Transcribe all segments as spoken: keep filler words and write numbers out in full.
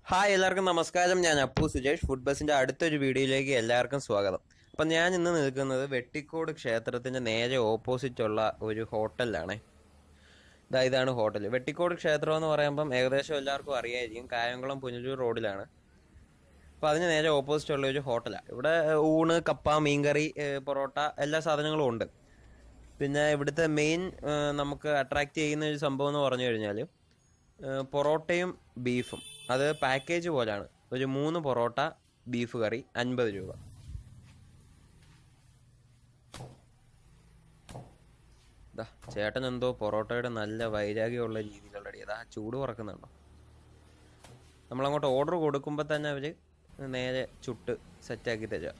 Hi എല്ലാവർക്കും നമസ്കാരം. ഞാൻ അപ്പു സുജേഷ്. ഫുഡ് ബസിന്റെ അടുത്തൊരു വീഡിയോയിലേക്ക് എല്ലാവർക്കും സ്വാഗതം. അപ്പം ഞാൻ ഇന്ന് നിൽക്കുന്നത് വെട്ടിക്കോട് ക്ഷേത്രത്തിന്റെ നേരെ ഓപ്പോസിറ്റ് ഉള്ള ഒരു ഹോട്ടലിലാണ്. ഇതാ ഇതാണ് ഹോട്ടൽ. വെട്ടിക്കോട് ക്ഷേത്രം എന്ന് പറയുമ്പം ഏകദേശം എല്ലാവർക്കും അറിയായിരിക്കും, കായംകുളം പുനലൂർ റോഡിലാണ്. അപ്പോൾ അതിന് നേരെ ഓപ്പോസിറ്റ് ഉള്ള ഒരു ഹോട്ടലാണ്. ഇവിടെ ഊണ്, കപ്പ, മീൻകറി, പൊറോട്ട എല്ലാ സാധനങ്ങളും ഉണ്ട്. പിന്നെ ഇവിടുത്തെ മെയിൻ നമുക്ക് അട്രാക്റ്റ് ചെയ്യുന്ന ഒരു സംഭവം എന്ന് പറഞ്ഞു കഴിഞ്ഞാൽ പൊറോട്ടയും ബീഫും. അത് പാക്കേജ് പോലെയാണ്. ഒരു മൂന്ന് പൊറോട്ട, ബീഫ് കറി, അൻപത് രൂപ. ഇതാ ചേട്ടൻ എന്തോ പൊറോട്ടയുടെ നല്ല വൈരാഗ്യമുള്ള രീതിയിലുള്ള അതാ ചൂട് പറക്കുന്നുണ്ടോ. നമ്മളങ്ങോട്ട് ഓർഡർ കൊടുക്കുമ്പോൾ തന്നെ അവർ നേരെ ചുട്ട് സെറ്റാക്കി തരിക.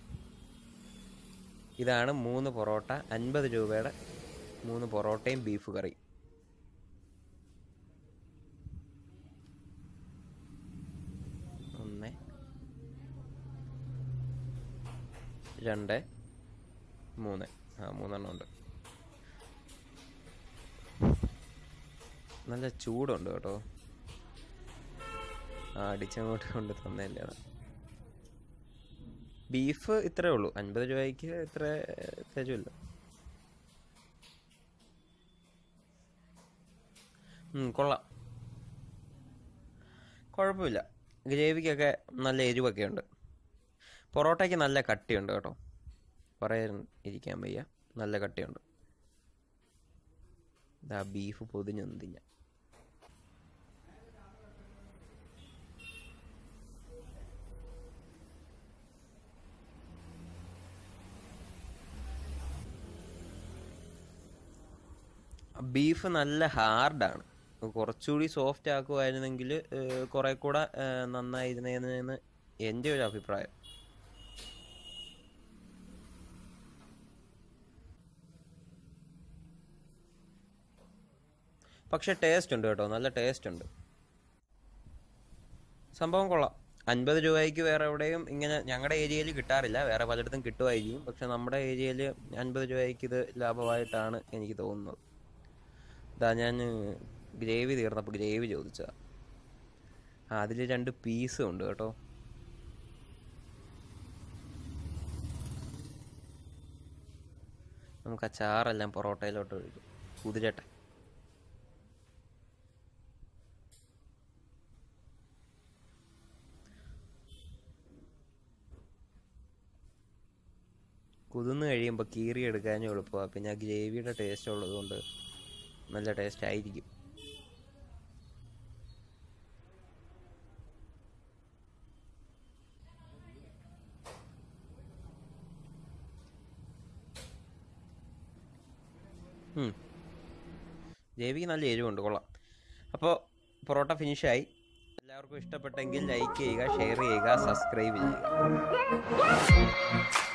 ഇതാണ് മൂന്ന് പൊറോട്ട, അൻപത് രൂപയുടെ മൂന്ന് പൊറോട്ടയും ബീഫ് കറി. ഒന്ന്, രണ്ട്, മൂന്ന്. ആ മൂന്നെണ്ണം ഉണ്ട്. നല്ല ചൂടുണ്ട് കേട്ടോ. ആ അടിച്ചങ്ങോട്ട് കൊണ്ട് തന്നല്ലേ. ബീഫ് ഇത്രേ ഉള്ളൂ, അൻപത് രൂപയ്ക്ക് ഇത്ര തരുമല്ലോ. കൊള്ളാം, കുഴപ്പമില്ല. ഗ്രേവിക്കൊക്കെ നല്ല എരിവൊക്കെ ഉണ്ട്. പൊറോട്ടയ്ക്ക് നല്ല കട്ടിയുണ്ട് കേട്ടോ, പറയാൻ ഇരിക്കാൻ വയ്യ, നല്ല കട്ടിയുണ്ട്. ഇതാ ബീഫ് പൊതിഞ്ഞൊന്നും ഞാൻ. ബീഫ് നല്ല ഹാർഡാണ്. കുറച്ചുകൂടി സോഫ്റ്റ് ആക്കുമായിരുന്നെങ്കിൽ കുറെ കൂടെ നന്നായിരുന്നേന്ന് എൻ്റെ ഒരു അഭിപ്രായം. പക്ഷെ ടേസ്റ്റ് ഉണ്ട് കേട്ടോ, നല്ല ടേസ്റ്റ് ഉണ്ട്. സംഭവം കൊള്ളാം. അൻപത് രൂപയ്ക്ക് വേറെ എവിടെയും ഇങ്ങനെ ഞങ്ങളുടെ ഏരിയയിൽ കിട്ടാറില്ല, വേറെ പലയിടത്തും കിട്ടുമായിരിക്കും. പക്ഷെ നമ്മുടെ ഏരിയയിൽ അൻപത് രൂപയ്ക്ക് ഇത് ലാഭമായിട്ടാണ് എനിക്ക് തോന്നുന്നത്. ഇതാ ഞാൻ ഗ്രേവി തീർന്നപ്പോൾ ഗ്രേവി ചോദിച്ചതാ. ആ അതിൽ രണ്ട് പീസും ഉണ്ട് കേട്ടോ. നമുക്ക് ആ ചാറെല്ലാം പൊറോട്ടയിലോട്ട് ഒഴിക്കും. കുതിരട്ടെ. കുതിർന്ന് കഴിയുമ്പോൾ കീറി എടുക്കാനും എളുപ്പമാണ്. പിന്നെ ആ ഗ്രേവിയുടെ ടേസ്റ്റ് ഉള്ളത് കൊണ്ട് നല്ല ടേസ്റ്റ് ആയിരിക്കും. ഗ്രേവിക്ക് നല്ല എരിവുണ്ട്, കൊള്ളാം. അപ്പോൾ പൊറോട്ട ഫിനിഷായി. എല്ലാവർക്കും ഇഷ്ടപ്പെട്ടെങ്കിൽ ലൈക്ക് ചെയ്യുക, ഷെയർ ചെയ്യുക, സബ്സ്ക്രൈബ് ചെയ്യുക.